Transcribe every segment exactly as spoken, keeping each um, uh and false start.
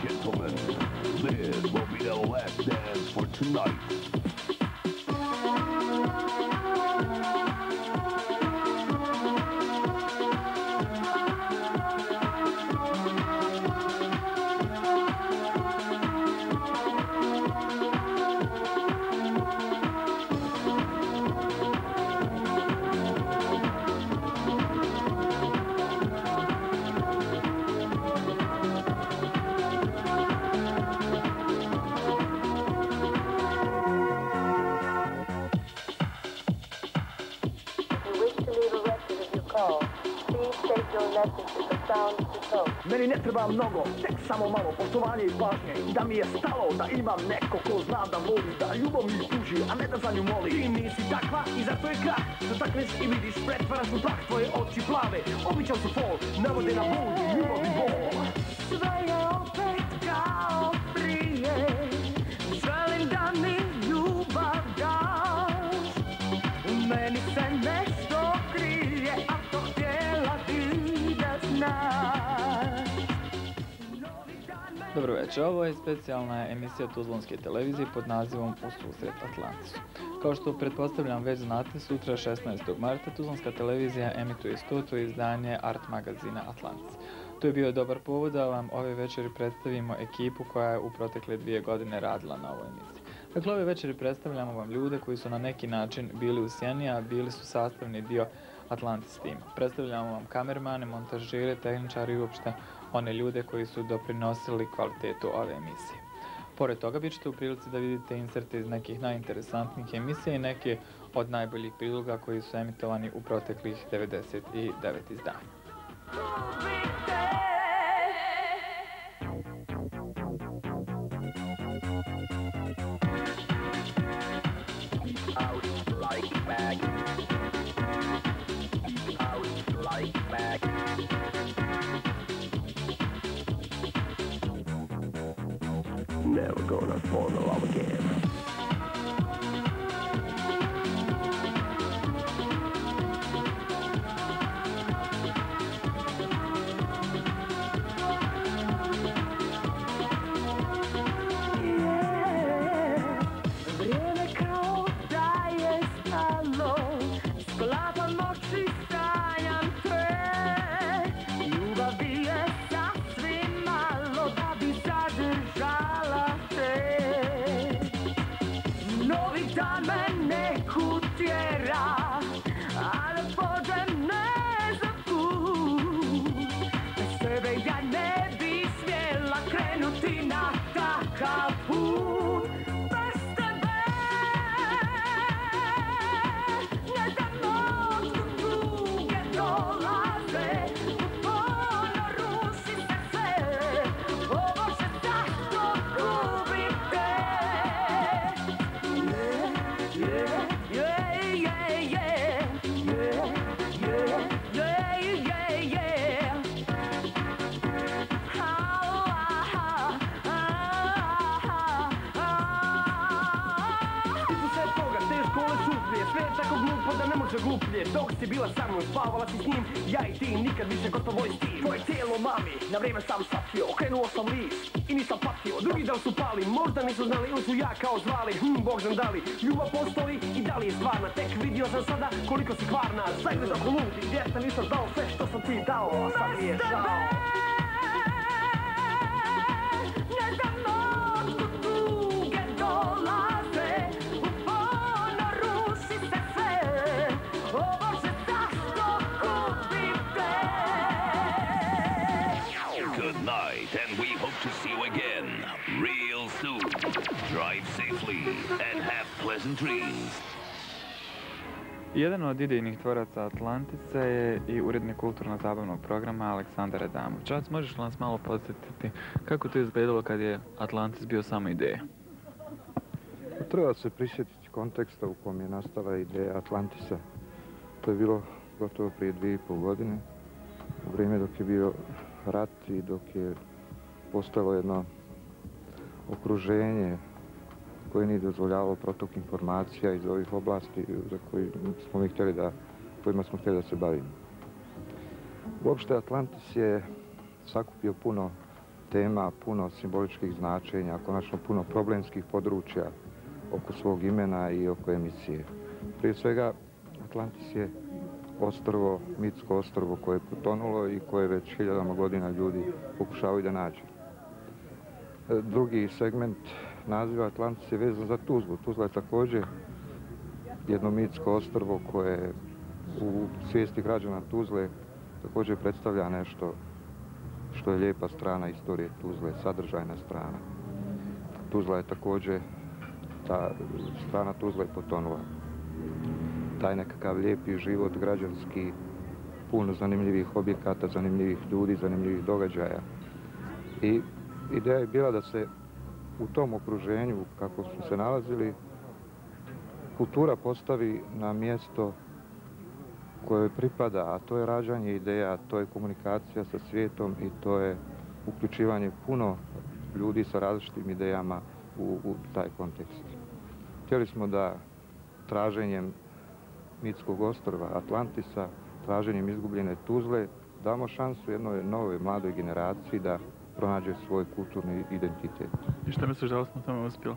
gentlemen, this will be the last dance for tonight. Meni ne treba mnogo, tek samo malo poštovanja i pažnje. Da mi je stalo, da imam neko ko zna da voli, da ljubav mi tuži, a ne da za nju moli. Ti nisi takva i zato je krah, dotakneš i vidiš, pretvaraš u prah, tvoje oči plave. Običan su fol, navode na bol i ljubav i bol. Sve je opet kao prije, želim da mi ljubav daš. U meni se nešto krije, a to htjela ti da znaš. Dobro večer, ovo je specijalna emisija Tuzlanske televizije pod nazivom U susret Atlantisu. Kao što pretpostavljam već znate, sutra šesnaestog marta Tuzlanska televizija emituje stoto izdanje art magazina Atlantis. To je bio dobar povod da vam ove večeri predstavimo ekipu koja je u protekle dvije godine radila na ovoj emisiji. Dakle, ove večeri predstavljamo vam ljude koji su na neki način bili u sjeni, a bili su sastavni dio Atlantis tima. Predstavljamo vam kamermane, montažire, tehničari i uopšte one ljude koji su doprinosili kvalitetu ove emisije. Pored toga bit ćete u prilici da vidite inserte iz nekih najinteresantnijih emisija i neke od najboljih priloga koji su emitovani u proteklih devedeset devet izdanja. Never gonna fall in love again. Gluplje, dok si bila sa mnom, spavala si s njim, ja i ti nikad više gotovo isti. Tvoje tijelo mami, na vrijeme sam shvatio, okrenuo sam list i nisam patio. Drugi dan su pali, možda nisu znali ili su ja kao zvali, hm, Bog znam da li ljubav postoji i da li je stvarna. Tek vidio sam sada koliko si kvarna, zagledao ko ludi, gdje sam nisam dao sve što sam ti dao, a sad mi je žao. And we hope to see you again real soon. Drive safely and have pleasant dreams. Jedan od idejnih tvoraca Atlantisa je i urednik kulturno-zabavnog programa Aleksandar Adamović. Čas, možeš li nas malo podsjetiti kako to izgledalo kad je Atlantis bio samo ideja? Treba se prisjetiti konteksta u kom je nastala ideja Atlantisa. To je bilo gotovo prije dvije i pol godine, u vrijeme dok je bio rat i dok je postojalo jedno okruženje koje nije dozvoljavalo protok informacija iz ovih oblasti za koji smo mi htjeli da, kojima smo htjeli da se bavimo. Uopšte Atlantis je sakupio puno tema, puno simboličkih značenja, konačno puno problemskih područja oko svog imena i oko emisije. Prije svega, Atlantis je ostrvo, mitsko ostrvo koje je potonulo i koje već hiljadama godina ljudi pokušavaju da nađe. Drugi segment naziva Atlantis je vezan za Tuzlu. Tuzla je također jedno mitsko ostrvo koje u svijesti građana Tuzle također predstavlja nešto što je lijepa strana istorije Tuzle, sadržajna strana. Tuzla je također, ta strana Tuzle je potonula. Taj nekakav lijepi život građanski, puno zanimljivih objekata, zanimljivih ljudi, zanimljivih događaja. I ideja je bila da se u tom okruženju, kako smo se nalazili, kultura postavi na mjesto koje pripada, a to je rađanje ideja, to je komunikacija sa svijetom i to je uključivanje puno ljudi sa različitim idejama u, u taj kontekst. Htjeli smo da traženjem mitskog ostrva Atlantisa, traženjem izgubljene Tuzle, damo šansu jednoj novoj mladoj generaciji da pronađe svoj kulturni identitet. I što misliš da li smo tamo uspjeli?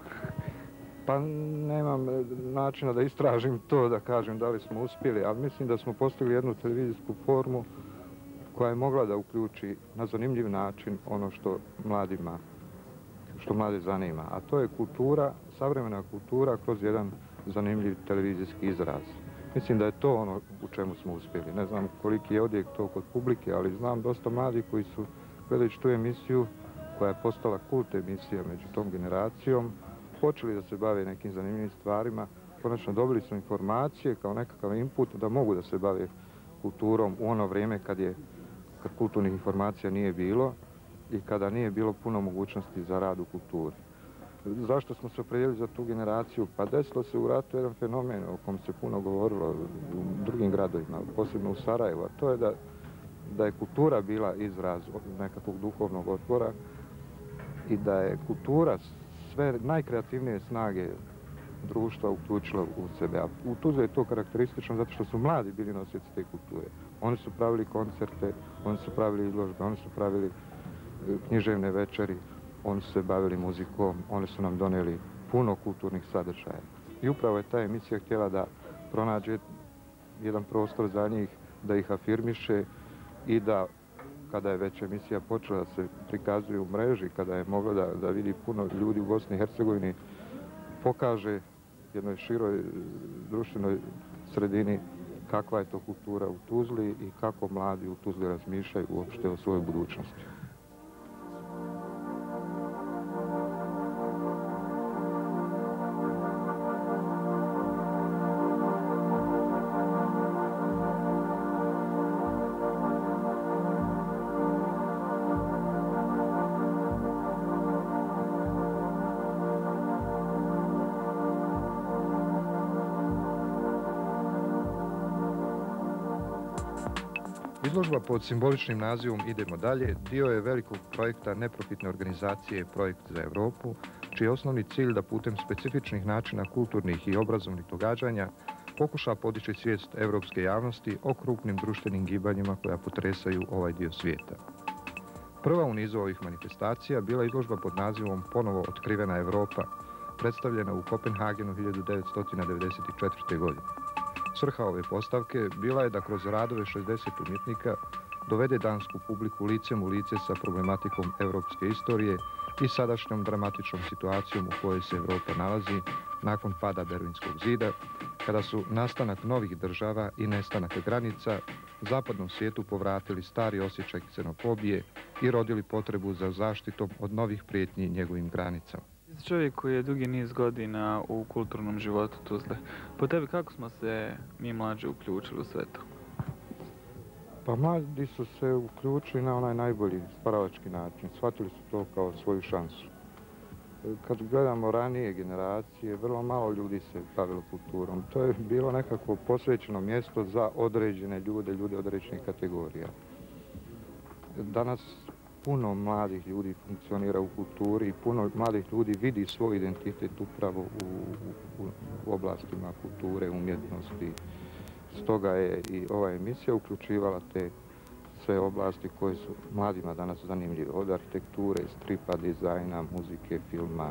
Pa nemam načina da istražim to, da kažem da li smo uspjeli, ali mislim da smo postigli jednu televizijsku formu koja je mogla da uključi na zanimljiv način ono što mladima, što mlade zanima. A to je kultura, savremena kultura kroz jedan zanimljiv televizijski izraz. Mislim da je to ono u čemu smo uspjeli. Ne znam koliki je odjek to kod publike, ali znam dosta mladih koji su gledajući tu emisiju, koja je postala kult emisija među tom generacijom, počeli da se bave nekim zanimljivim stvarima. Konačno dobili su informacije kao nekakav input da mogu da se bave kulturom u ono vrijeme kad je kad kulturnih informacija nije bilo i kada nije bilo puno mogućnosti za rad u kulturi. Zašto smo se opredijelili za tu generaciju? Pa desilo se u ratu jedan fenomen o kom se puno govorilo u drugim gradovima, posebno u Sarajevu, a to je da, da je kultura bila izraz nekakvog duhovnog otpora i da je kultura sve najkreativnije snage društva uključila u sebe. A u Tuzli je to karakteristično zato što su mladi bili nosioci te kulture. Oni su pravili koncerte, oni su pravili izložbe, oni su pravili književne večeri, oni su se bavili muzikom, oni su nam donijeli puno kulturnih sadržaja. I upravo je ta emisija htjela da pronađe jedan prostor za njih, da ih afirmiše i da, kada je već emisija počela da se prikazuje u mreži, kada je mogla da, da vidi puno ljudi u Bosni i Hercegovini, pokaže jednoj široj društvenoj sredini kakva je to kultura u Tuzli i kako mladi u Tuzli razmišljaju uopšte o svojoj budućnosti. Izložba pod simboličnim nazivom Idemo dalje dio je velikog projekta neprofitne organizacije Projekt za Europu, čiji je osnovni cilj da putem specifičnih načina kulturnih i obrazovnih događanja pokuša podići svijest evropske javnosti o krupnim društvenim gibanjima koja potresaju ovaj dio svijeta. Prva u nizu ovih manifestacija bila je izložba pod nazivom Ponovo otkrivena Europa, predstavljena u Kopenhagenu hiljadu devetsto devedeset četvrte. godine. Svrha ove postavke bila je da kroz radove šezdeset umjetnika dovede dansku publiku licem u lice sa problematikom evropske istorije i sadašnjom dramatičnom situacijom u kojoj se Europa nalazi nakon pada Berlinskog zida, kada su nastanak novih država i nestanak granica zapadnom svijetu povratili stari osjećaj ksenofobije i rodili potrebu za zaštitom od novih prijetnji njegovim granicama. Čovjek koji je dugi niz godina u kulturnom životu Tuzle. Po tebi kako smo se mi mlađi uključili u sve to? Pa mladi su se uključili na onaj najbolji stvaralački način. Shvatili su to kao svoju šansu. Kad gledamo ranije generacije, vrlo malo ljudi se bavilo kulturom. To je bilo nekako posvećeno mjesto za određene ljude, ljude određenih kategorija. Danas puno mladih ljudi funkcionira u kulturi i puno mladih ljudi vidi svoj identitet upravo u, u, u oblastima kulture, umjetnosti. Stoga je i ova emisija uključivala te sve oblasti koje su mladima danas zanimljive, od arhitekture, stripa, dizajna, muzike, filma.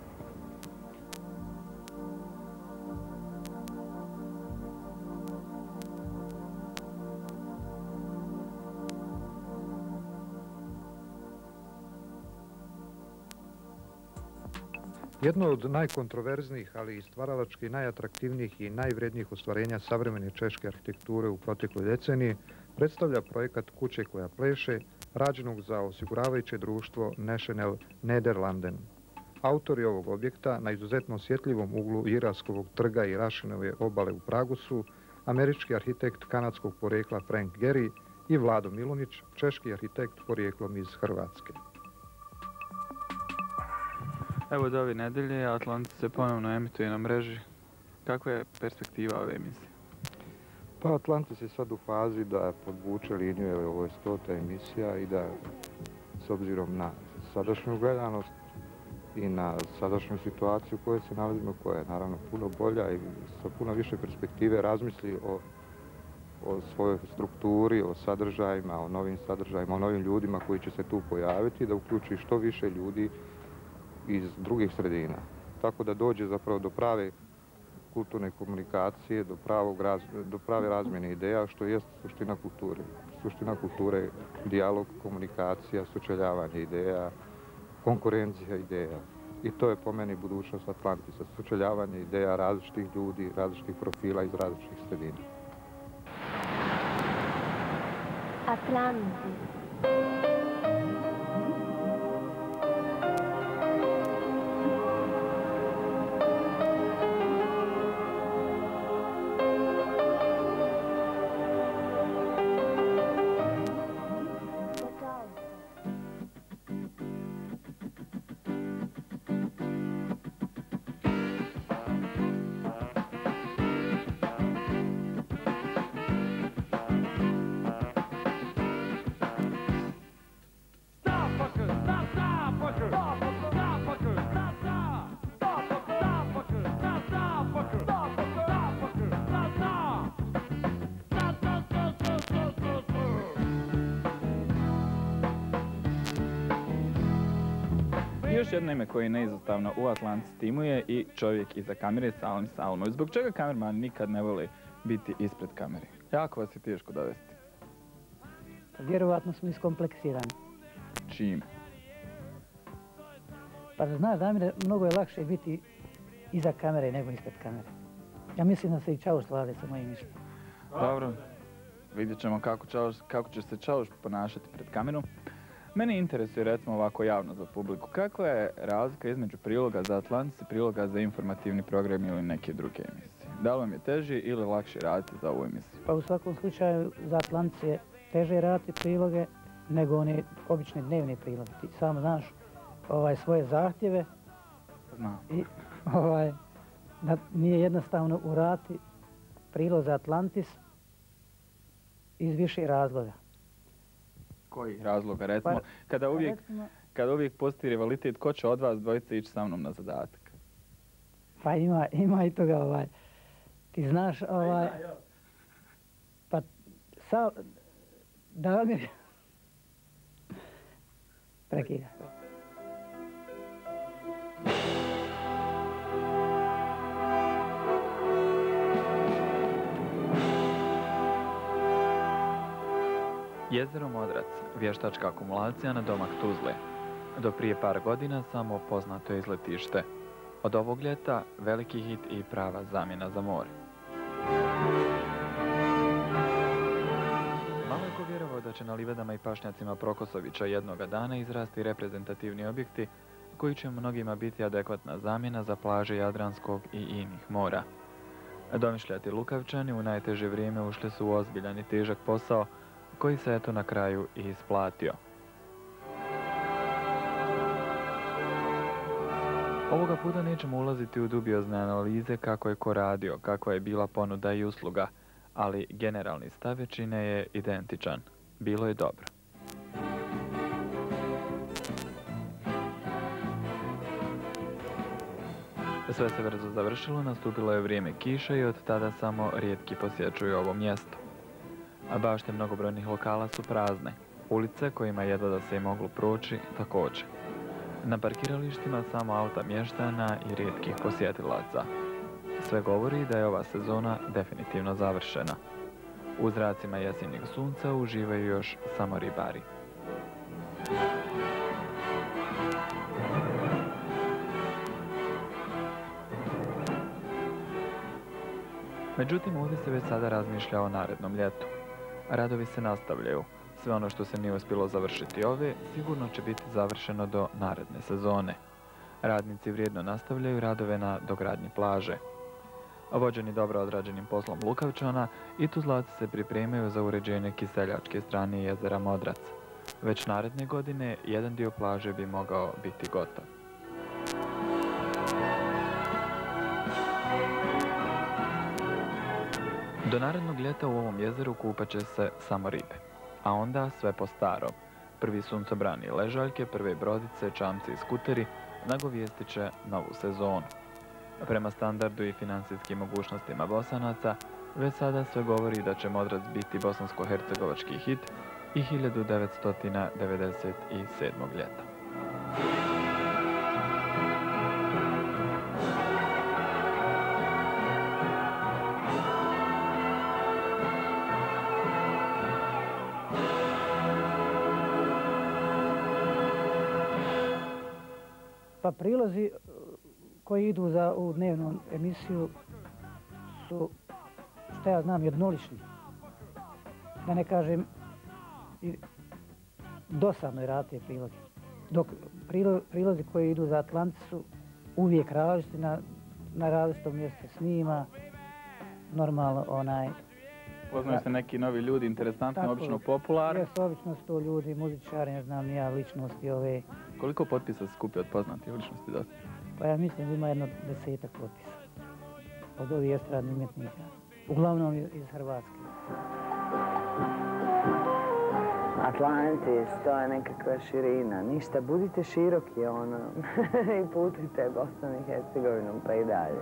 Jedno od najkontroverznijih, ali i stvaralački najatraktivnijih i najvrednijih ostvarenja savremene češke arhitekture u protekloj deceniji predstavlja projekat Kuće koja pleše, rađenog za osiguravajuće društvo National Nederlanden. Autori ovog objekta na izuzetno osjetljivom uglu Jiraskovog trga i Rašinove obale u Pragu su američki arhitekt kanadskog porijekla Frank Gehry i Vlado Milunić, češki arhitekt porijeklom iz Hrvatske. Evo od ove nedelje Atlantis se ponovno emituje na mreži. Kakva je perspektiva ove emisije? Pa Atlantis je sad u fazi da podvuče liniju, jer ovo je stota emisija i da s obzirom na sadašnju gledanost i na sadašnju situaciju u kojoj se nalazimo, koja je naravno puno bolja i sa puno više perspektive razmisli o, o svojoj strukturi, o sadržajima, o novim sadržajima, o novim ljudima koji će se tu pojaviti, da uključi što više ljudi iz drugih sredina. Tako da dođe zapravo do prave kulturne komunikacije, do, pravog raz, do prave razmjene ideja, što je suština kulture. Suština kulture je dijalog, komunikacija, sučeljavanje ideja, konkurencija ideja. I to je po meni budućnost Atlantisa, sučeljavanje ideja različitih ljudi, različitih profila iz različitih sredina. Atlantis. Još jedno ime koje je neizostavno u Atlantis timu je i čovjek iza kamere, Salim Salimović. Zbog čega kamerman nikad ne voli biti ispred kamere? Jako vas je teško dovesti. Vjerovatno smo iskompleksirani. Čim? Pa znaš, Damire, mnogo je lakše biti iza kamere nego ispred kamere. Ja mislim da se i Čauš slaže sa mojim mišljenjem. Dobro, vidjet ćemo kako, Čauš, kako će se Čauš ponašati pred kamerom. Mene interesuje, recimo ovako javno za publiku, kakva je razlika između priloga za Atlantis i priloga za informativni program ili neke druge emisije? Da li vam je teže ili lakše raditi za ovu emisiju? Pa u svakom slučaju za Atlantis je teže raditi priloge nego one obične dnevne priloge. Ti sam znaš ovaj, svoje zahtjeve. Znam. I ovaj, da nije jednostavno uraditi prilog za Atlantis iz više razloga. Kojih razloga? Recimo, Pa, kada, uvijek, recimo, kada uvijek postoji rivalitet, ko će od vas dvojice ići sa mnom na zadatak? Pa ima, ima i toga, ovaj, ti znaš, ovaj, pa sa, Damir, prekida. Jezero Modrac, vještačka akumulacija na domak Tuzle. Do prije par godina samo poznato je izletište. Od ovog ljeta veliki hit i prava zamjena za more. Malo je ko vjerovao da će na livadama i pašnjacima Prokosovića jednoga dana izrasti reprezentativni objekti koji će mnogima biti adekvatna zamjena za plaže Jadranskog i inih mora. Domišljati Lukavčani u najteže vrijeme ušli su u ozbiljan i težak posao koji se eto na kraju i isplatio. Ovoga puta nećemo ulaziti u dubiozne analize kako je ko radio, kakva je bila ponuda i usluga, ali generalni stav većine je identičan. Bilo je dobro. Sve se brzo završilo, nastupilo je vrijeme kiše i od tada samo rijetki posjećuju ovo mjesto. a bašte mnogobrojnih lokala su prazne. Ulice kojima jedva da se je moglo proći također. Na parkiralištima samo auta mještana i rijetkih posjetilaca. Sve govori da je ova sezona definitivno završena. U zracima jesenjeg sunca uživaju još samo ribari. Međutim, ovdje se već sada razmišlja o narednom ljetu. Radovi se nastavljaju. Sve ono što se nije uspjelo završiti ove, sigurno će biti završeno do naredne sezone. Radnici vrijedno nastavljaju radove na dogradnji plaže. Vođeni dobro odrađenim poslom Lukavčana, i Tuzlaci se pripremaju za uređenje kiseljačke strane jezera Modrac. Već naredne godine jedan dio plaže bi mogao biti gotov. Do narednog ljeta u ovom jezeru kupat će se samo ribe. A onda sve po starom. Prvi suncobrani ležaljke, prve brodice, čamci i skuteri nagovijestit će novu sezonu. Prema standardu i financijskim mogućnostima Bosanaca, već sada sve govori da će Modrac biti bosansko-hercegovački hit i hiljadu devetsto devedeset sedmog ljeta. Pa prilozi koji idu za ovu dnevnu emisiju su, što ja znam, jednolični. Da ne kažem i dosadno rate prilozi. Dok prilo, prilozi koji idu za Atlantis su uvijek različiti, na, na različitom mjestu snima, normalno onaj... Poznaju se neki novi ljudi, interesantni, tako, obično popularni. Jesu, obično su to ljudi, muzičari, ne znam, ja, ličnosti ove... Koliko potpisa se skupi od poznatih ličnosti dosta? Pa ja mislim da ima jedno desetak potpisa od ovih estradnih umjetnika. Uglavnom iz Hrvatske. Atlantis, to je nekakva širina. Ništa, budite široki ono i putite Bosnom i Hercegovinom pa i dalje.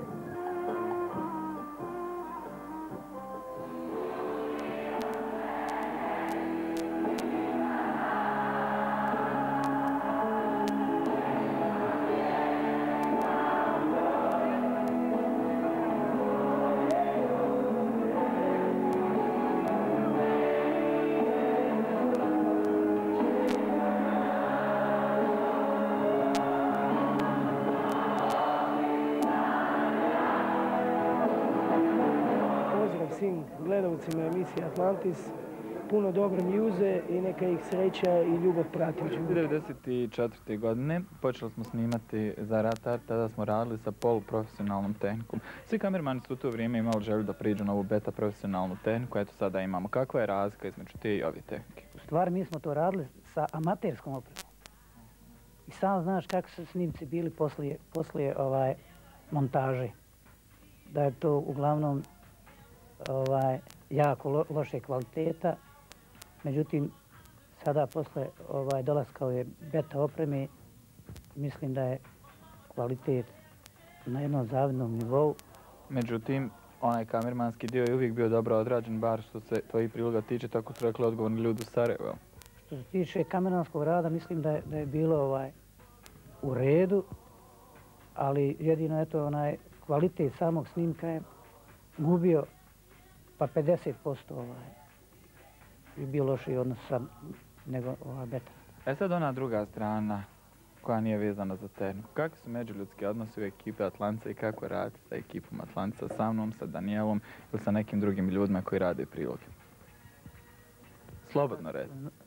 Svim gledalcima emisije Atlantis, puno dobre mjuze i neka ih sreća i ljubav prati. devedeset četvrte godine počeli smo snimati za Ratar, tada smo radili sa poluprofesionalnom tehnikom. Svi kamermani su u to vrijeme imali želju da priđu na ovu beta profesionalnu tehniku, eto sada imamo. Kakva je razlika između te i ove tehnike? U stvari mi smo to radili sa amaterskom opremom. I sam znaš kako su snimci bili poslije, poslije ovaj, montaže. Da je to uglavnom ovaj, jako lo, loše kvaliteta. Međutim, sada posle ovaj, dolaska ove beta opreme, mislim da je kvalitet na jednom zavidnom nivou. Međutim, onaj kamermanski dio je uvijek bio dobro odrađen, bar što se tvojih priloga tiče, tako su rekli odgovorni ljudi u Sarajevu. Što se tiče kamermanskog rada, mislim da je, da je bilo ovaj, u redu, ali jedino eto, onaj kvalitet samog snimka je gubio pa pedeset posto ovaj, je bio lošiji odnos sa nego ova beta. E sad ona druga strana koja nije vezana za tehniku. Kakvi su međuljudski odnosi u ekipe Atlantica i kako raditi sa ekipom Atlantica, sa mnom, sa Danijelom ili sa nekim drugim ljudima koji rade priloge? Slobodno redi.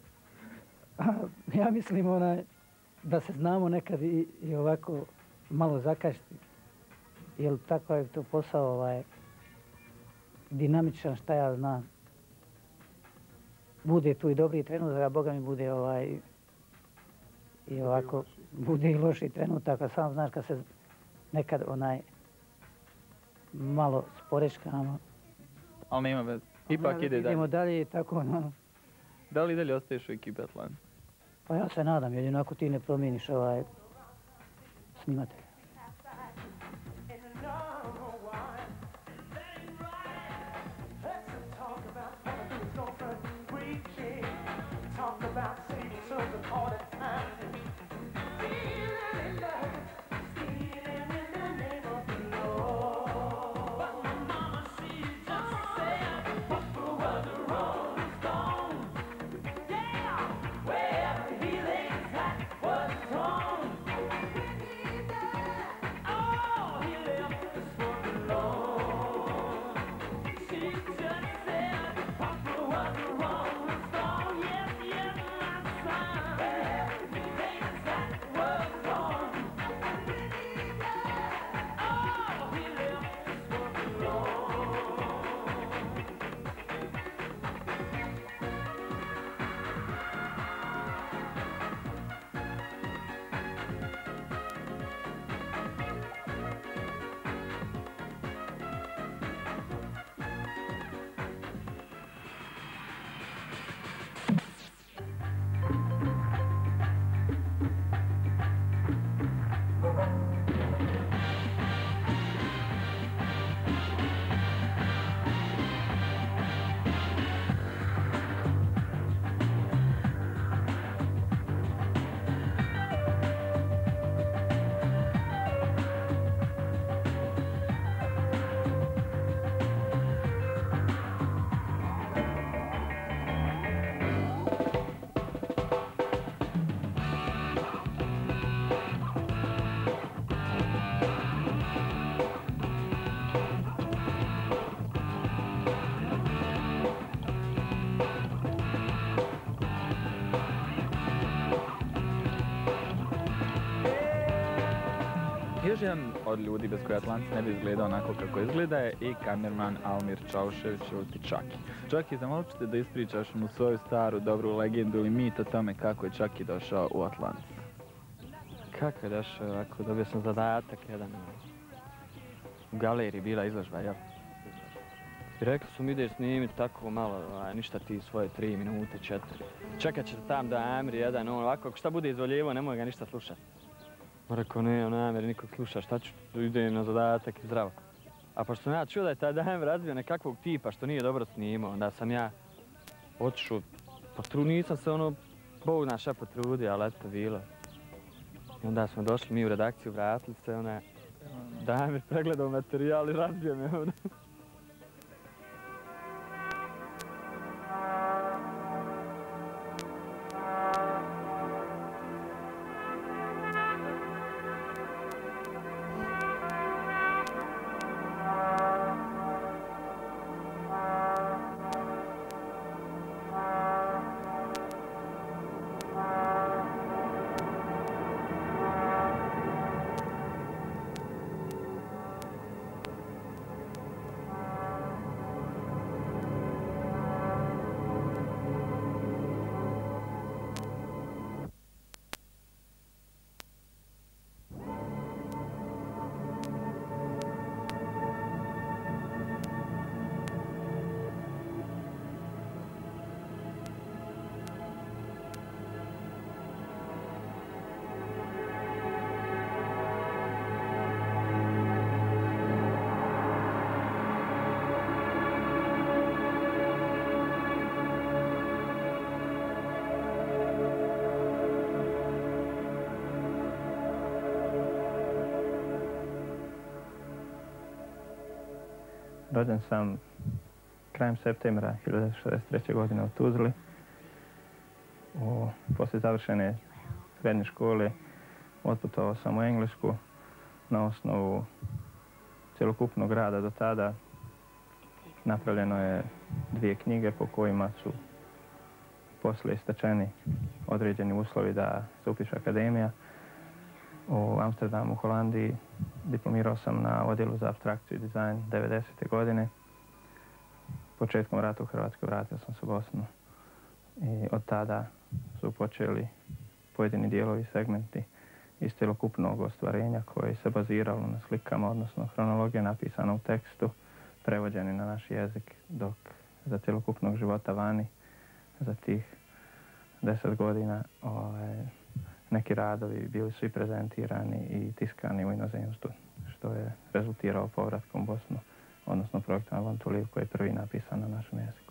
Ja mislim onaj, da se znamo nekad i, i ovako malo zakašti. Jer tako je to posao ovaj, dinamičan, šta ja znam. Bude tu i dobri trenutak, a Boga mi bude ovaj, i ovako, bude i loši trenutak, a sam znaš kad se nekad onaj malo sporečkamo. Ali nema veze. Ipak ide dalje. Idemo dalje i tako, no. Da li dalje ostaješ u ekipi Atlantica? Pa ja se nadam, jedino ako ti ne promijeniš ovaj snimatelj. Još jedan od ljudi bez koje Atlantis ne bi izgledao onako kako izgleda je i kamerman Almir Čaušević ili Čaki. Čaki, zamolit ću te da ispričaš mu svoju staru dobru legendu ili mit o tome kako je Čaki došao u Atlantis. Kako je došao ovako? Dobio sam zadatak jedan. U galeriji bila izložba, jel? I rekli su mi ideš snimiti tako malo, ništa ti svoje tri minute, četiri. Čekat ćete tam da Amir jedan, on ovako, šta bude izvoljevo, nemoj ga ništa slušati. Rekao, ne, on Amir nikog sluša, šta ću, idem na zadatak i zdravo. A pošto sam ja čuo da je taj Amir razbio nekakvog tipa što nije dobro snimao, onda sam ja otišao, potrud, nisam se ono, Bog naša potrudio, ali eto bilo. I onda smo došli mi u redakciju, vratili se, ona, da Amir pregledao materijal i razbio me ono. Rođen sam krajem septembra hiljadu devetsto šezdeset treće. godine u Tuzli. O, poslije završene srednje škole otputovao sam u Englesku na osnovu cjelokupnog rada do tada. Napravljeno je dvije knjige po kojima su poslije stečeni određeni uslovi da se upiše akademija. U Amsterdamu, u Holandiji, diplomirao sam na odjelu za apstrakciju i dizajn devedesete. godine. Početkom rata u Hrvatskoj vratio sam se u Bosnu i od tada su počeli pojedini dijelovi, segmenti iz cjelokupnog ostvarenja koji se baziralo na slikama, odnosno hronologija napisana u tekstu, prevođeni na naš jezik, dok za cjelokupnog života vani, za tih deset godina, ovaj, neki radovi bili su i prezentirani i tiskani u inozemstvu, što je rezultirao povratkom u Bosnu, odnosno projektom Avant to Live koji je prvi napisan na našem jeziku.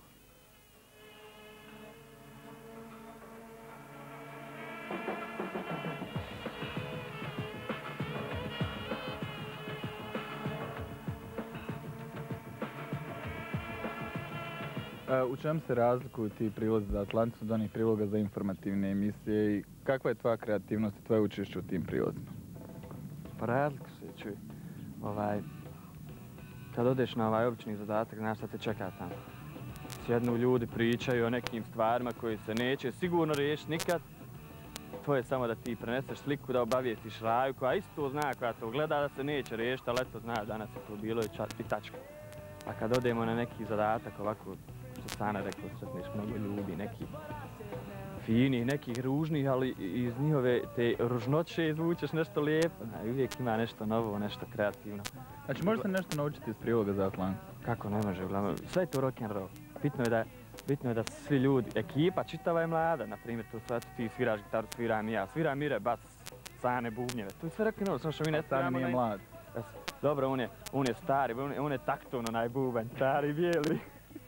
U čem se razlikuju ti prilozi za Atlantis od onih priloga za informativne emisije i kakva je tvoja kreativnost i tvoje učešće u tim prilozima? Pa razliku se, čuj. Ovaj, kad odeš na ovaj obični zadatak, znaš šta te čeka tamo. Sjednu ljudi, pričaju o nekim stvarima koji se neće sigurno riješiti nikad. To je samo da ti preneseš sliku, da obavijestiš Raju koja isto zna, koja to gleda da se neće riješiti, ali eto zna danas je to bilo i tačka. A kad odemo na neki zadatak ovako, što Sana rekao, sretneš mnogo ljudi, neki finih, nekih ružnih, ali iz njihove te ružnoće izvučeš nešto lijepo. I uvijek ima nešto novo, nešto kreativno. Znači, može se nešto naučiti iz priloga za Atlantis? Kako ne može, uglavnom. Sve je to rock'n'roll. Bitno je da, bitno je da svi ljudi, ekipa čitava je mlada, na primjer, tu sve ti sviraš gitaru, sviram i ja, sviram Mire, bas, Sane, bubnjeve. To je sve rock'n'roll, samo što mi ne sviramo. Sane nije mlad. Dobro, on je, on je stari, on je, on je takton, onaj bubanj, stari, bijeli.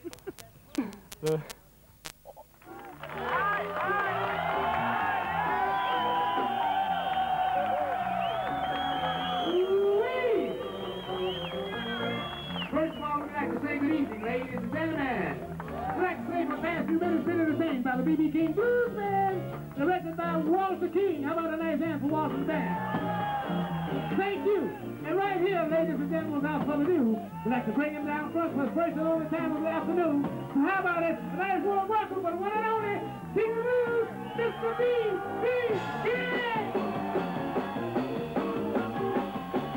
Ladies and gentlemen, I'd like to say my past few minutes been entertained by the B B King Blues Band, directed by Walter King. How about a nice hand for Walter's band? Thank you. And right here, ladies and gentlemen, without further ado, we'd like to bring him down front for the first and only time of the afternoon. So how about it? A nice warm welcome for the one and only King of Blues, Mister B B King!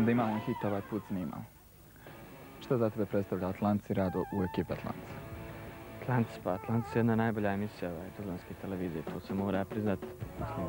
da imamo hit, ovaj put snimamo. Šta za tebe predstavlja Atlantis i rad u ekipi Atlantis? Atlantis, pa Atlantis je jedna najbolja emisija ovaj, tuzlanske televizije, to se mora priznat. Mislim.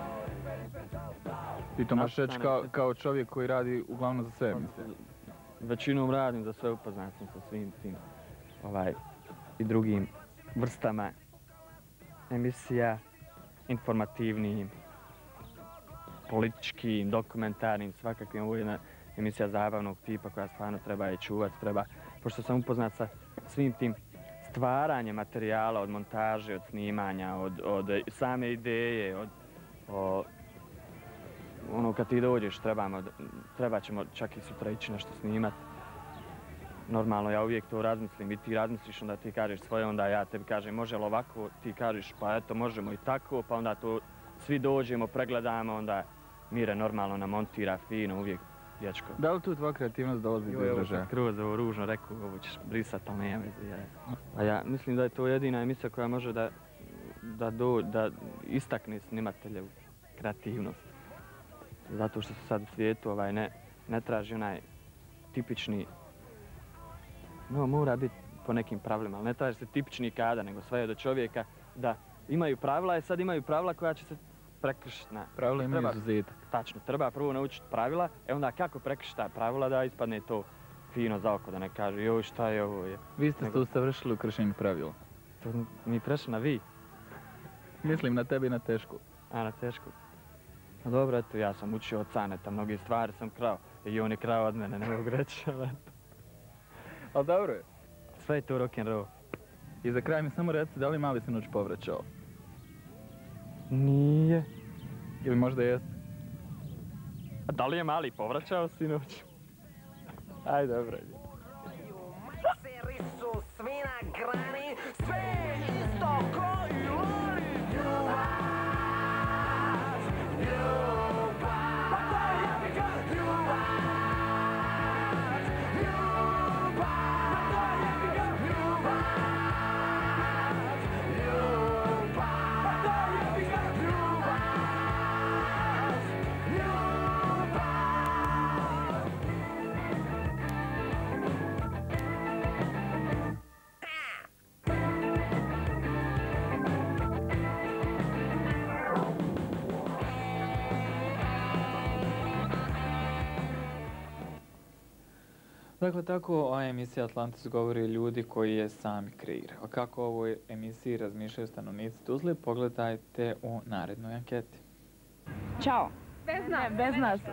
Ti to možeš reći kao, kao čovjek koji radi uglavnom za sve emisije? Većinom radim za sve, upoznat sam sa svim tim ovaj, i drugim vrstama emisija, informativnim, političkim, dokumentarnim, svakakvim. Ovo je jedna emisija zabavnog tipa koja stvarno treba je čuvati, treba, pošto sam upoznat sa svim tim stvaranjem materijala, od montaže, od snimanja, od, od same ideje, od, od ono kad ti dođeš trebamo, treba ćemo čak i sutra ići nešto snimat. Normalno ja uvijek to razmislim i ti razmisliš, onda ti kažeš svoje, onda ja tebi kažem može li ovako, ti kažeš pa eto možemo i tako, pa onda to svi dođemo, pregledamo, onda Mire normalno namontira fino, uvijek dječko. Da li tu tvoja kreativnost dolazi do izražaja? Kroz ovo ružno rekao, ovo ćeš brisat, ali nema veze. A ja mislim da je to jedina emisija koja može da, da, do, da istakne snimateljevu kreativnost. Zato što se sad u svijetu ovaj, ne, ne traži onaj tipični, no mora biti po nekim pravilima, ali ne traži se tipični kadar, nego sve je do čovjeka da imaju pravila, i sad imaju pravila koja će se prekršiti. Pravila imaju izuzetak. Tačno, treba prvo naučiti pravila, e onda kako prekršiti ta pravila da ispadne to fino za oko, da ne kaže joj šta je ovo je. Vi ste se usavršili u kršenju pravila. To mi prešli na vi. Mislim na tebi i na Tešku. A na Tešku. No dobro, eto, ja sam učio od Caneta, mnogi stvari sam krao. I on je krao od mene, ne mogu reći, ali eto. Ali dobro je. Sve je to rock'n'roll. I za kraj mi samo reci, da li mali sinoć povraćao? Nije. Ili možda jeste? A da li je mali povraćao sinoć? Ajde, dobro je. Maseri su svi na grani, sve isto ko i lori. Ljubav, ljubav, pa to je jebika ljubav. Ljubav, pa to je jebika ljubav. Ljubav, pa to je jebika ljubav. Dakle, tako o emisiji Atlantis govori ljudi koji je sami kreirao. Kako o ovoj emisiji razmišljaju stanovnici Tuzle, pogledajte u narednoj anketi. Ćao. Bez nas. Ne, bez nas.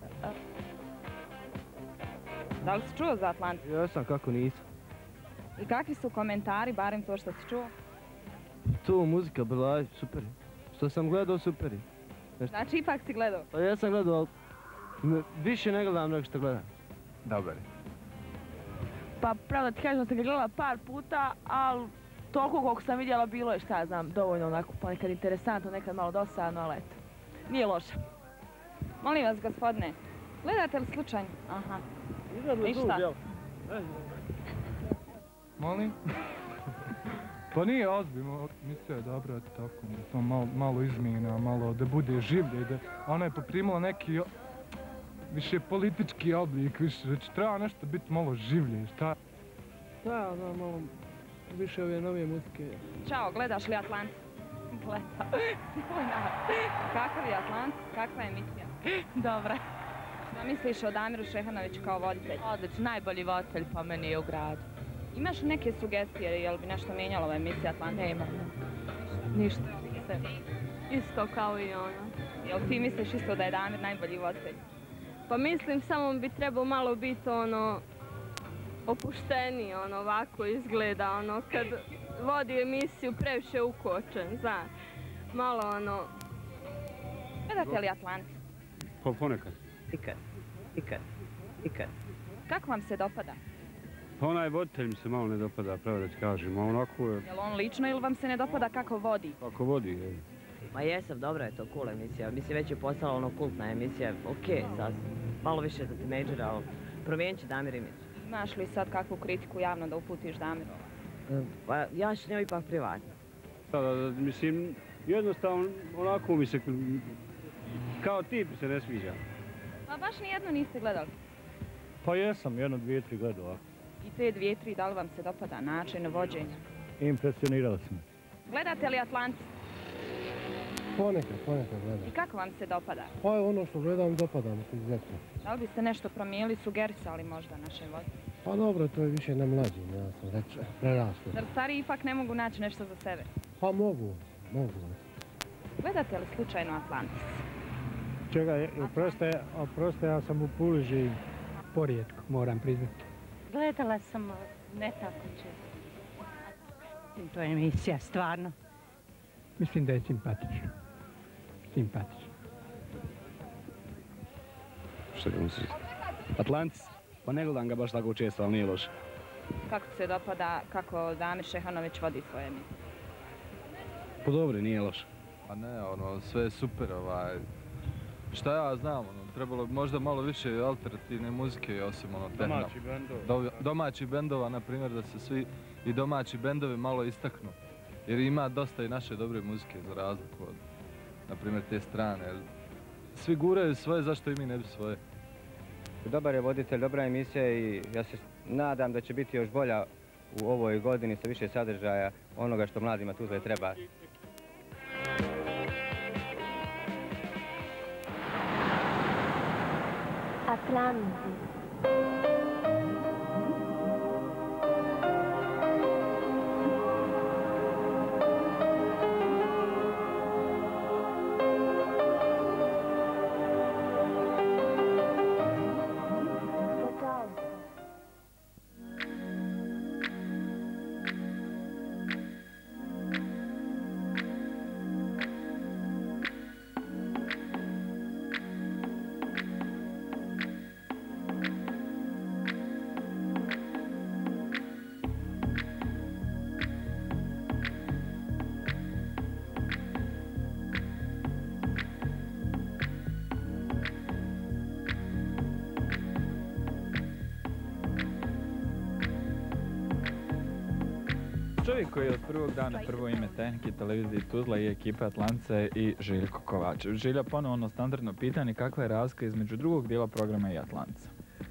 Da li si čuo za Atlantis? Jesam, kako nisam. I kakvi su komentari, barem to što si čuo? To muzika bila super. Što sam gledao, super. Znači, ipak si gledao? Pa ja sam gledao, ali više ne gledam nego što gledam. Dobar. Pa pravda ti kažem da sam ga gledala par puta, ali toliko koliko sam vidjela bilo je, šta ja znam, dovoljno onako ponekad interesantno, nekad malo dosadno, ali eto, nije loše. Molim vas, gospodine, gledate li slučajno? Aha. Ništa. Molim? Pa nije ozbiljno, misle je dobro, eto tako, to malo, malo izmjena, malo da bude življe, da ona je poprimila neki više politički oblik, više, znači treba nešto biti malo življe, šta? Da, da, malo više ove nove muzike. Ćao, gledaš li Atlantis? Gleda. Kakav je Atlantis? Kakva je emisija? Dobra. Šta misliš o Damiru Šehanoviću kao voditelju? Odlično, najbolji voditelj po meni je u gradu. Imaš neke sugestije, je li bi nešto mijenjalo ova emisija Atlantis? Nema. Ništa. Sve. Isto kao i ono. Jel ti misliš isto da je Damir najbolji voditelj? Pa mislim samo bi trebao malo biti ono opušteniji, ono ovako izgleda, ono kad vodi emisiju previše ukočen, znaš. Malo ono... Gledate li Atlantis? Pa ponekad. Ikad, ikad, ikad. Kako vam se dopada? Pa onaj voditelj mi se malo ne dopada, pravo da ti kažem, a onako je... Je li on lično ili vam se ne dopada kako vodi? Kako vodi, je. Ma jesam, dobra je to, cool emisija. Mislim, već je postala ono kultna emisija. Okej, sad malo više za tinejdžera, ali promijenit će Damir imidž. Imaš li sad kakvu kritiku javno da uputiš Damiru? Pa ja ću njoj ipak privatno. Sada, mislim, jednostavno onako mi se, kao tip se ne sviđa. Pa baš nijednu niste gledali? Pa jesam, jedno, dvije, tri gledala. I te dvije, tri, da li vam se dopada način vođenja? Impresionirali smo. Gledate li Atlantis? Ponekad, ponekad gledam. I kako vam se dopada? Pa ono što gledam, dopada mi se izuzetno. Da li biste nešto promijenili, sugerisali možda našem vodstvu? Pa dobro, to je više na mlađim, ja sam već prerastao. Zar stariji ipak ne mogu naći nešto za sebe? Pa mogu, mogu. Gledate li slučajno Atlantis? Čega, oproste, oproste, ja sam u Puli živim. Porijetko, moram priznati. Gledala sam ne tako često. To je emisija, stvarno. Mislim da je simpatično. Simpatično. Što ga misliš? Atlantis? Pa ne gledam ga baš tako često, ali nije loš. Kako se dopada kako Damir Šehanović vodi svoje emisije? Pa dobro, nije loš. Pa ne, ono, sve je super, ovaj... Šta ja znam, ono, trebalo bi možda malo više alternativne muzike, osim ono tehno. Domaći bendova. Do, domaći bendova, na primjer, da se svi i domaći bendovi malo istaknu. Jer ima dosta i naše dobre muzike, za razliku od, na primjer, te strane. Svi guraju svoje, zašto i mi ne bi svoje? Dobar je voditelj, dobra emisija i ja se nadam da će biti još bolja u ovoj godini sa više sadržaja onoga što mladima Tuzle treba. Atlantis. Čovjek koji je od prvog dana prvo ime tehnike televizije Tuzla i ekipe Atlantice i Željko Kovačev. Žilja, ponovno standardno pitanje, kakva je razlika između drugog dijela programa i Atlantice?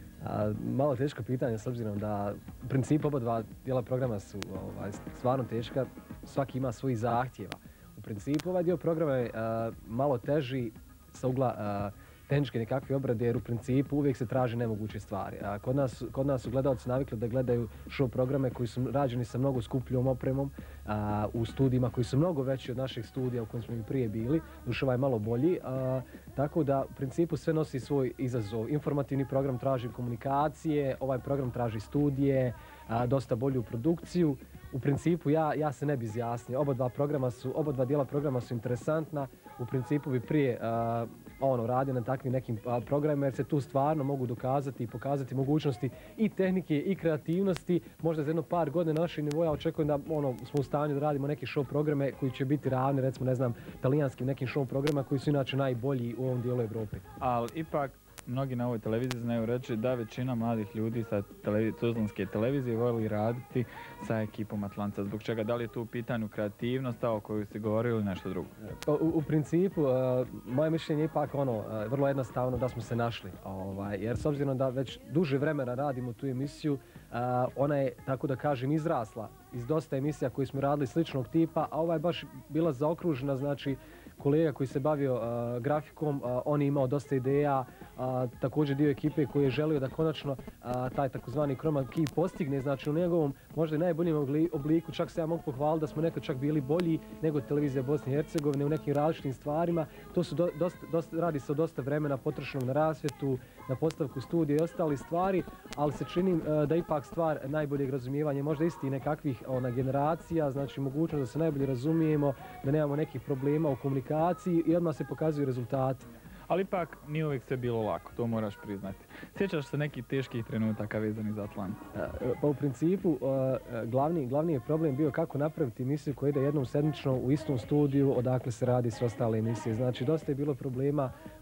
A, malo teško pitanje s obzirom da u principu oba dva dijela programa su ovaj, stvarno teška, svaki ima svojih zahtjeva. U principu ovaj dio programa je a, malo teži sa ugla a, tehničke nekakve obrade jer u principu uvijek se traži nemoguće stvari. A kod nas, kod nas su gledalci navikli da gledaju show programe koji su rađeni sa mnogo skupljom opremom a, u studijima koji su mnogo veći od naših studija u kojim smo i prije bili. Duše ovaj malo bolji. A, tako da u principu sve nosi svoj izazov. Informativni program traži komunikacije, ovaj program traži studije, a, dosta bolju produkciju. U principu ja, ja se ne bi izjasnio. Oba dva programa su, oba dva dijela programa su interesantna. U principu bi prije a, ono, radio na takvim nekim a, programima jer se tu stvarno mogu dokazati i pokazati mogućnosti i tehnike i kreativnosti. Možda za jedno par godina na naših nivoja očekujem da ono, smo u stanju da radimo neke show programe koji će biti ravni, recimo ne znam, talijanskim nekim show programa koji su inače najbolji u ovom dijelu Evrope. Ali ipak mnogi na ovoj televiziji znaju reći da većina mladih ljudi sa televiz tuzlanske televizije voli raditi sa ekipom Atlantica. Zbog čega? Da li je tu u pitanju kreativnost, o kojoj ste govorili ili nešto drugo? U, u principu, uh, moje mišljenje je ipak ono, uh, vrlo jednostavno da smo se našli. Ovaj, jer s obzirom da već duže vremena radimo tu emisiju, uh, ona je, tako da kažem, izrasla iz dosta emisija koje smo radili sličnog tipa, a ova je baš bila zaokružena, znači, kolega koji se bavio uh, grafikom, uh, on je imao dosta ideja, uh, također dio ekipe koji je želio da konačno uh, taj takozvani chroma key postigne, znači u njegovom možda i najboljem obliku, čak se ja mogu pohvaliti da smo nekad čak bili bolji nego televizija Bosne i Hercegovine u nekim različitim stvarima. To su do, dosta, dosta, radi se o dosta vremena potrošenog na rasvjetu, na postavku studija i ostali stvari, ali se čini uh, da ipak stvar najboljeg razumijevanja, možda isti nekakvih ona, generacija, znači mogućnost da se najbolje razumijemo, da nemamo nekih problema u komunikaciji i odmah se pokazuju rezultati. Ali ipak nije uvijek sve bilo lako, to moraš priznati. Sjećaš se nekih teških trenutaka vezanih za Atlantis? Pa u principu glavni, glavni je problem bio kako napraviti emisiju koja ide jednom sedmično u istom studiju odakle se radi s ostale emisije. Znači dosta je bilo problema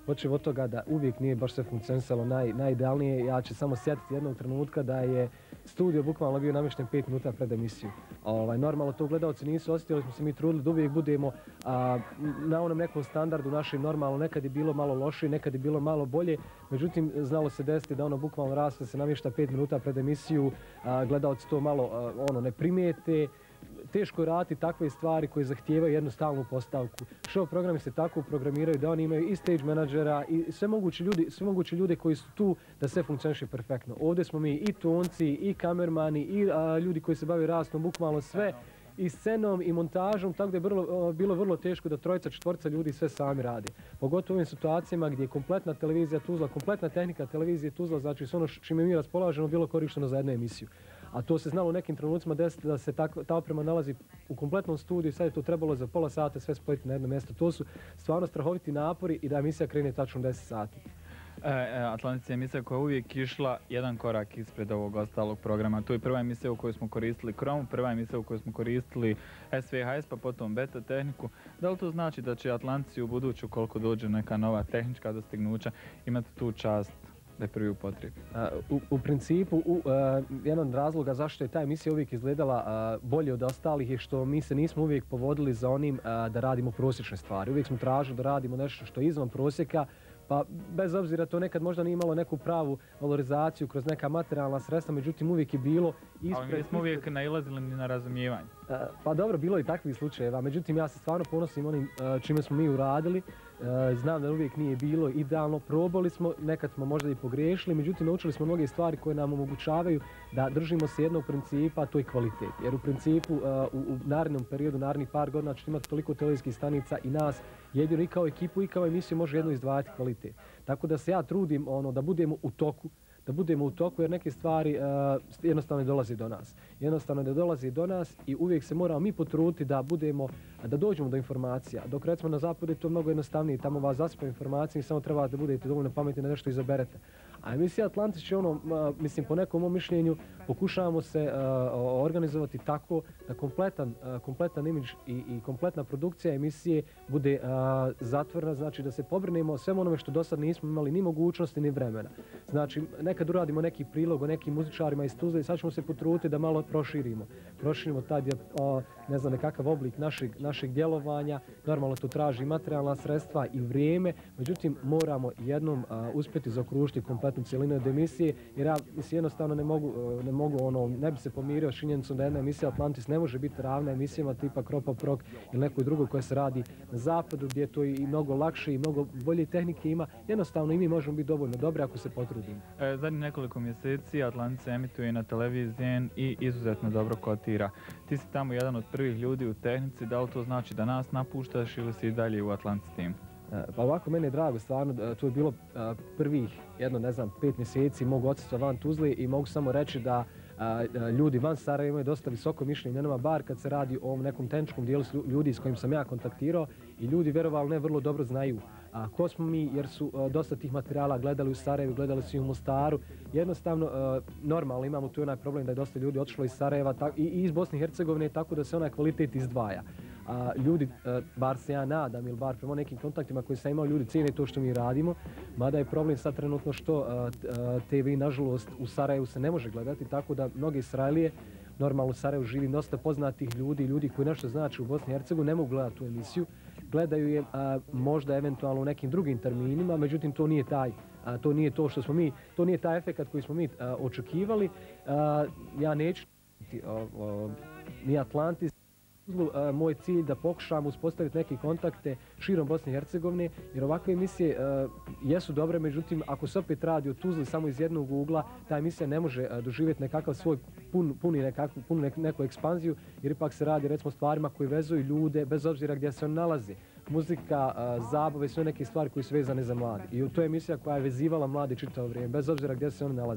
počeo od toga da uvijek nije baš sve funkcionisalo naj, najidealnije. Ja ću samo sjetiti jednog trenutka da je studio bukvalno bio namješten pet minuta pred emisiju. Ovaj, normalno to gledalci nisu osjetili, smo se mi trudili da uvijek budemo a, na onom nekom standardu našem normalno. Nekad je bilo malo lošije, nekad je bilo malo bolje, međutim znalo se desiti da ono bukvalno raste se namješta pet minuta pred emisiju, a, gledalci to malo a, ono ne primijete. Teško je raditi takve stvari koje zahtijevaju jednu stalnu postavku. Show programi se tako programiraju da oni imaju i stage menadžera i sve moguće ljudi, sve moguće ljude koji su tu da sve funkcioniše perfektno. Ovdje smo mi i tonci, i kamermani, i a, ljudi koji se bave rastom, bukvalno sve, i scenom, i montažom, tako da je bilo, bilo vrlo teško da trojica, četvorca ljudi sve sami radi. Pogotovo u ovim situacijama gdje je kompletna televizija Tuzla, kompletna tehnika televizije Tuzla, znači sve ono čime mi raspolažemo bilo korišteno za jednu emisiju. A to se znalo u nekim trenucima desiti da se tako, ta oprema nalazi u kompletnom studiju i sad je to trebalo za pola sata sve spojiti na jedno mjesto. To su stvarno strahoviti napori i da emisija krene tačno deset sati. E, Atlantis je emisija koja je uvijek išla jedan korak ispred ovog ostalog programa. Tu je prva emisija u kojoj smo koristili Chrome, prva emisija u kojoj smo koristili S V H S, pa potom beta tehniku. Da li to znači da će Atlantis u buduću, ukoliko dođe neka nova tehnička dostignuća, imati tu čast da je prvi upotrebi? U, u principu, u, uh, jedan od razloga zašto je ta emisija uvijek izgledala uh, bolje od ostalih je što mi se nismo uvijek povodili za onim uh, da radimo prosječne stvari. Uvijek smo tražili da radimo nešto što je izvan prosjeka, pa bez obzira to nekad možda nije imalo neku pravu valorizaciju kroz neka materijalna sredstva, međutim uvijek je bilo ispred... Ali mi smo uvijek nailazili ni na razumijevanje. Uh, pa dobro, bilo je i takvih slučajeva, međutim ja se stvarno ponosim onim uh, čime smo mi uradili. Uh, znam da uvijek nije bilo idealno, probali smo, nekad smo možda i pogriješili, međutim naučili smo mnoge stvari koje nam omogućavaju da držimo se jednog principa, a to je kvalitet. Jer u principu uh, u, u narednom periodu, narednih par godina ćete imati toliko televizijskih stanica i nas jedino i kao ekipu i kao emisiju može jedno izdvajati kvalitet. Tako da se ja trudim ono, da budemo u toku, da budemo u toku jer neke stvari uh, jednostavno ne dolaze do nas. Jednostavno ne dolaze do nas i uvijek se moramo mi potruditi da budemo, da dođemo do informacija. Dok recimo na zapadu je to mnogo jednostavnije, tamo vas zasipa informacije i samo treba da budete dovoljno pametni da nešto izaberete. A emisija Atlantis će ono, uh, mislim po nekom mom mišljenju, pokušavamo se uh, organizovati tako da kompletan, uh, kompletan imidž i, i kompletna produkcija emisije bude uh, zatvorena, znači da se pobrinemo o svem onome što do sad nismo imali ni mogućnosti ni vremena. Znači nekad uradimo neki prilog o nekim muzičarima iz Tuzle i sad ćemo se potruditi da malo proširimo. Proširimo taj, uh, ne znam, nekakav oblik našeg, našeg djelovanja. Normalno to traži materijalna sredstva i vrijeme, međutim moramo jednom uh, uspjeti zaokružiti kompletnu cijelinu od emisije, jer ja mislim, jednostavno ne mogu, uh, ne mogu ono, ne bi se pomirio s činjenicom da jedna emisija Atlantis ne može biti ravna emisijama tipa Kropa Prok ili nekoj drugoj koja se radi na zapadu gdje to i mnogo lakše i mnogo bolje tehnike ima. Jednostavno i mi možemo biti dovoljno dobri ako se potrudimo. E, zadnjih nekoliko mjeseci Atlantis se emituje na televiziji i izuzetno dobro kotira. Ti si tamo jedan od prvih ljudi u tehnici, da li to znači da nas napuštaš ili si i dalje u Atlantis timu? Pa ovako, meni je drago, stvarno, to je bilo prvih, jedno, ne znam, pet mjeseci mog odsustva van Tuzle i mogu samo reći da a, ljudi van Sarajeva imaju dosta visoko mišljenje, nema bar kad se radi o ovom nekom tehničkom dijelu ljudi s kojim sam ja kontaktirao i ljudi, vjerovali ne, vrlo dobro znaju a, ko smo mi, jer su a, dosta tih materijala gledali u Sarajevu, gledali su i u Mostaru. Jednostavno, a, normalno imamo tu onaj problem da je dosta ljudi otišlo iz Sarajeva i, i iz Bosne i Hercegovine, tako da se onaj kvalitet izdvaja. A, ljudi, a, bar se ja nadam, ili bar prema nekim kontaktima koji sam imao, ljudi cijene to što mi radimo, mada je problem sad trenutno što a, a, te ve nažalost u Sarajevu se ne može gledati, tako da mnogi Israelije, normalno u Sarajevu živi dosta poznatih ljudi, ljudi koji nešto znači u Bosni i Hercegovini, ne mogu gledati tu emisiju, gledaju je a, možda eventualno u nekim drugim terminima, međutim to nije taj, a, to nije to što smo mi, to nije taj efekat koji smo mi a, očekivali. A, ja neću a, a, ni Atlantis, Uh, moj cilj da pokušam uspostaviti neke kontakte širom Bosne i Hercegovine, jer ovakve emisije uh, jesu dobre, međutim ako se opet radi o Tuzli samo iz jednog ugla, ta emisija ne može uh, doživjeti nekakav svoj pun, puni nekakvu, punu nek, neku ekspanziju, jer ipak se radi recimo stvarima koji vezuju ljude bez obzira gdje se on nalazi. Muzika, uh, zabave, sve neke stvari koje su vezane za mlade. I to je emisija koja je vezivala mlade čitavo vrijeme, bez obzira gdje se on nalazi.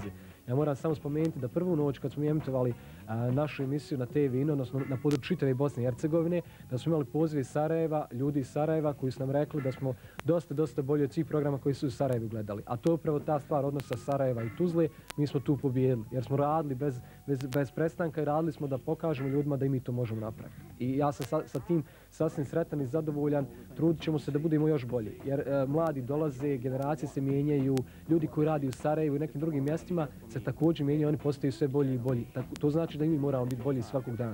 Ja moram samo spomenuti da prvu noć kad smo emitovali našu emisiju na te ve in, odnosno na području čitave Bosne i Hercegovine, da smo imali pozive iz Sarajeva, ljudi iz Sarajeva koji su nam rekli da smo dosta, dosta bolji od svih programa koji su u Sarajevu gledali. A to je upravo ta stvar odnosa Sarajeva i Tuzle, mi smo tu pobijedili jer smo radili bez, bez, bez prestanka i radili smo da pokažemo ljudima da i mi to možemo napraviti. I ja sam sa, sa tim sasvim sretan i zadovoljan, trudit ćemo se da budemo još bolji. Jer e, mladi dolaze, generacije se mijenjaju, ljudi koji radi u Sarajevu i nekim drugim mjestima se također mijenjaju, oni postaju sve bolji i bolji. Tako, to znači da i mi moramo biti bolji svakog dana.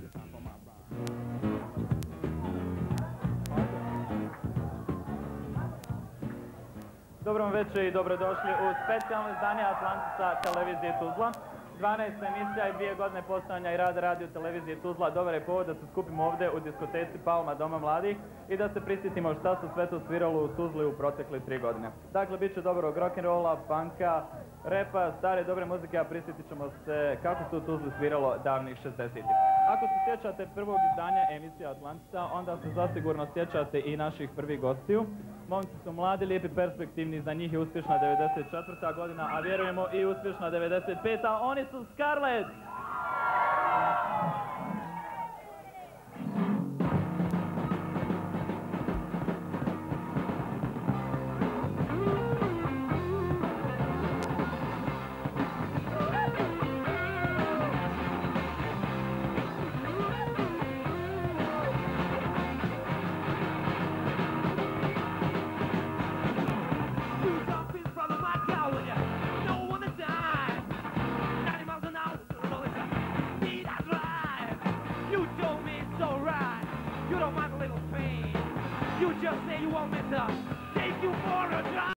Dobro vam večer i dobrodošli u specijalno izdanje Atlantisa televizije Tuzla. dvanaesta emisija i dvije godine postojanja i rada radio televizije Tuzla dobar je povod da se skupimo ovdje u diskoteci Palma Doma mladih i da se prisjetimo šta se sve to sviralo u Tuzli u protekle tri godine. Dakle, bit će dobrog rock'n'rolla, punka, repa, stare dobre muzike, a prisjetit ćemo se kako se u Tuzli sviralo davnih šezdesetih. Ako se sjećate prvog izdanja emisije Atlantisa, onda se zasigurno sjećate i naših prvih gostiju. Momci su mladi, lijepi, perspektivni, za njih je uspješna devedeset četvrta godina, a vjerujemo i uspješna devedeset peta. Oni su Scarlet! You just say you want me to take you for a drive.